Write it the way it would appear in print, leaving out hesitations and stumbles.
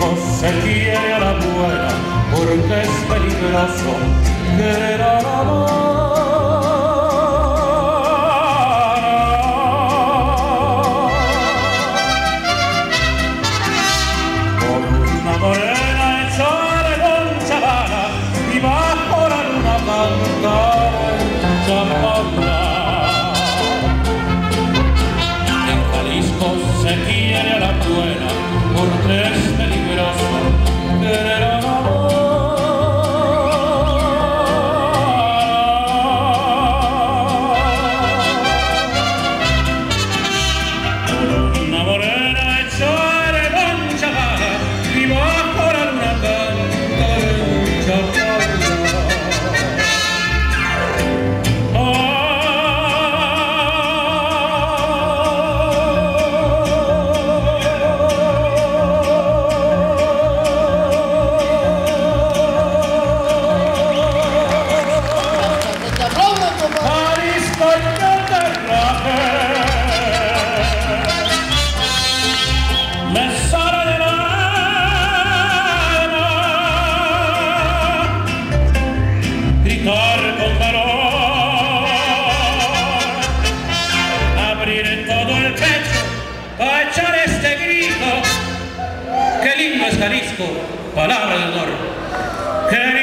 Jalisco se quiere a la buena porque es peligroso querer a la mala. Con una morena hecha de conchabana y bajo la luna cantar en champana. En Jalisco se quiere a la buena porque es peligroso querer a la mala. Con una morena hecha de conchabana y bajo la luna cantar en champana. Jalisco y Catarraje me sale del alma gritar con valor, abrir todo el pecho para echar este grito. Qué lindo es Jalisco, palabra de honor.